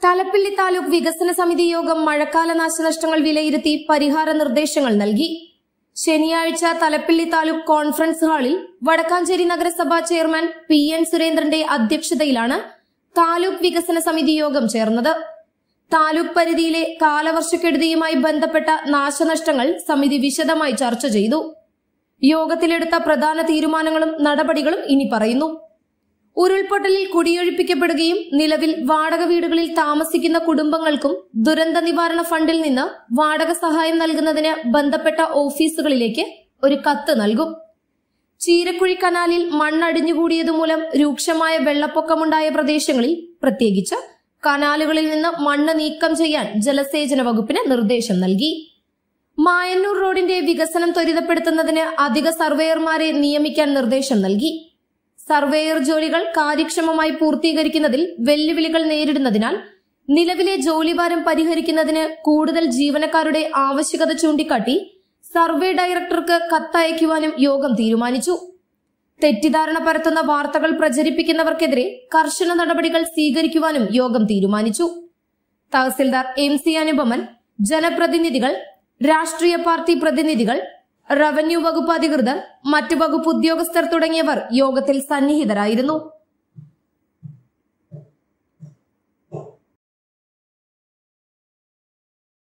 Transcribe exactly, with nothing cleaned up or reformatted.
തലപ്പിള്ളി താലൂക്ക് വികസന സമിതി യോഗം മഴക്കാല നാശനഷ്ടങ്ങൾ വിലയിരുത്തി പരിഹാര നിർദ്ദേശങ്ങൾ നൽകി. ശനിയാഴ്ച തലപ്പിള്ളി താലൂക്ക് കോൺഫറൻസ് ഹാളിൽ വടക്കാഞ്ചേരി നഗരസഭാ ചെയർമാൻ പി എൻ സുരേന്ദ്രന്റെ അധ്യക്ഷതയിലാണ് താലൂക്ക് വികസന സമിതി യോഗം ചേർന്നത്. താലൂക്ക് പരിധിയിലെ കാലവർഷക്കെടുതിയുമായി ബന്ധപ്പെട്ട നാശനഷ്ടങ്ങൾ സമിതി വിശദമായി ചർച്ച ചെയ്തു. യോഗത്തിലെടുത്ത പ്രധാന തീരുമാനങ്ങളും നടപടികളും ഇനി പറയുന്നു. ഉരുൾപൊട്ടലിൽ കുടിയൊഴിപ്പിക്കപ്പെടുകയും നിലവിൽ വാടക വീടുകളിൽ താമസിക്കുന്ന കുടുംബങ്ങൾക്കും ദുരന്ത നിവാരണ ഫണ്ടിൽ നിന്ന് വാടക സഹായം നൽകുന്നതിന് ബന്ധപ്പെട്ട ഓഫീസുകളിലേക്ക് ഒരു കത്ത് നൽകും. ചീരക്കുഴി കനാലിൽ മണ്ണടിഞ്ഞുകൂടിയതുമൂലം രൂക്ഷമായ വെള്ളപ്പൊക്കമുണ്ടായ പ്രദേശങ്ങളിൽ പ്രത്യേകിച്ച് കനാലുകളിൽ നിന്ന് മണ്ണ് നീക്കം ചെയ്യാൻ ജലസേചന വകുപ്പിന് നിർദ്ദേശം നൽകി. മായന്നൂർ റോഡിന്റെ വികസനം ത്വരിതപ്പെടുത്തുന്നതിന് അധിക സർവേയർമാരെ നിയമിക്കാൻ നിർദ്ദേശം നൽകി. സർവേയർ ജോലികൾ കാര്യക്ഷമമായി പൂർത്തീകരിക്കുന്നതിൽ വെല്ലുവിളികൾ നേരിടുന്നതിനാൽ നിലവിലെ ജോലിഭാരം പരിഹരിക്കുന്നതിന് കൂടുതൽ ജീവനക്കാരുടെ ആവശ്യകത ചൂണ്ടിക്കാട്ടി സർവേ ഡയറക്ടർക്ക് കത്തയക്കുവാനും യോഗം തീരുമാനിച്ചു. തെറ്റിദ്ധാരണ പരത്തുന്ന വാർത്തകൾ പ്രചരിപ്പിക്കുന്നവർക്കെതിരെ കർശന നടപടികൾ സ്വീകരിക്കുവാനും യോഗം തീരുമാനിച്ചു. തഹസിൽദാർ എം സി അനുപമൻ, ജനപ്രതിനിധികൾ, രാഷ്ട്രീയ പാർട്ടി പ്രതിനിധികൾ, റവന്യൂ വകുപ്പ് അധികൃതർ, മറ്റു വകുപ്പ് ഉദ്യോഗസ്ഥർ തുടങ്ങിയവർ യോഗത്തിൽ സന്നിഹിതരായിരുന്നു.